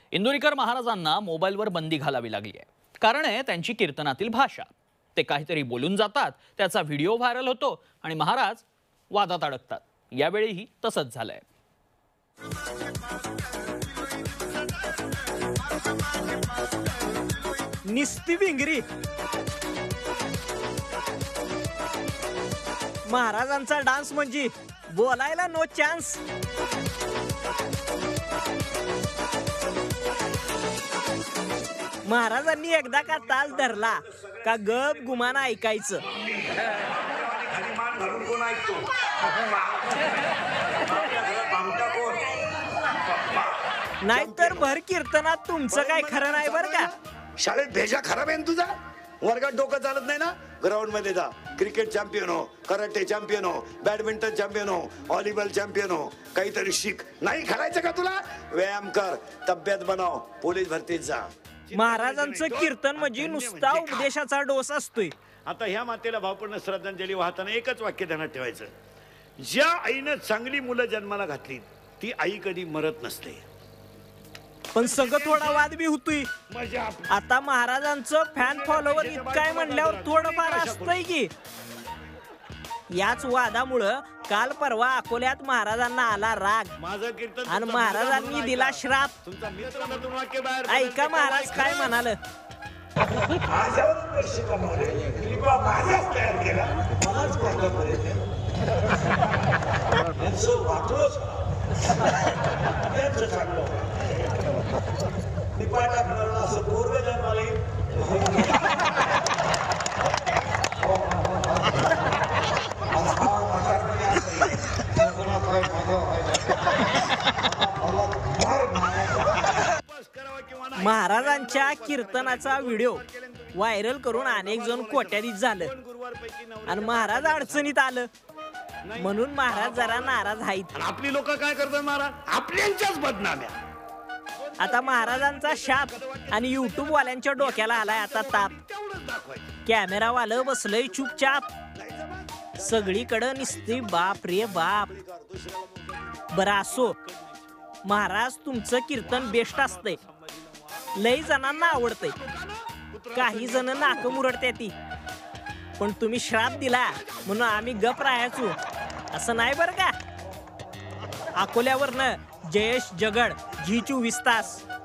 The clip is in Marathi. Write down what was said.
इंदुरीकर महाराजांना मोबाईलवर बंदी घालावी लागली आहे. कारण आहे त्यांची कीर्तनातील भाषा. ते काहीतरी बोलून जातात, त्याचा व्हिडिओ व्हायरल होतो आणि महाराज वादात अडकतात. यावेळीही तसंच झालंय. निस्ती भिंगरी महाराजांचा डान्स म्हणजे बोलायला नो चान्स. महाराजांनी एकदा का ताल धरला का गप गुमान ऐकायचं. नाहीतर भर कीर्तनात तुमचं काय खरं नाही बरं का. शाळेत भेजा खराब आहे तुझा. वर्गात डोकं चालत नाही ना. ग्राउंड मध्ये जा, क्रिकेट चॅम्पियन हो, कराटे चॅम्पियन हो, बॅडमिंटन चॅम्पियन हो, व्हॉलीबॉल चॅम्पियन हो, काहीतरी शिक. नाही खेळायचं का तुला? व्यायाम कर, तब्येत बनव, पोलीस भरतीत जा. महाराजांचं कीर्तन म्हणजे नुसता उपदेशाचा डोस असतोय. आता ह्या मातेला भावपूर्ण श्रद्धांजली वाहताना एकच वाक्य ध्यानात ठेवायचं. ज्या आईनं चांगली मुलं जन्माला घातली ती आई कधी मरत नसते. पण सगळं थोडा वाद बी होतोय. आता महाराजांचं फॅन फॉलोवर इतकाय म्हणल्यावर थोडंफार असतंय की. याच वादामुळं काल परवा अकोल्यात महाराजांना आला राग आणि महाराजांनी दिला श्राप. ऐका महाराज काय म्हणाल. महाराजांच्या कीर्तनाचा व्हिडिओ व्हायरल करून अनेक जण कोट्याधीश झालं आणि महाराज अडचणीत आलं म्हणून महाराज जरा नाराज आहेत. आपली लोक काय करतात महाराज? आपल्यांच्याच बदनाम्या. आता महाराजांचा शाप आणि युट्यूब वाल्यांच्या डोक्याला आलाय आता ताप. कॅमेरावालं बसलंय चुपचाप. सगळीकडे निसती बाप रे बाप. बरं असो, महाराज तुमचं कीर्तन बेस्ट असतंय, लई जणांना आवडतंय, काही जण नाक मुरडते ती. पण तुम्ही श्राप दिला म्हणून आम्ही गप राहायचो असं नाही बरं का. अकोल्यावरनं जयेश जगड, झी 24 तास.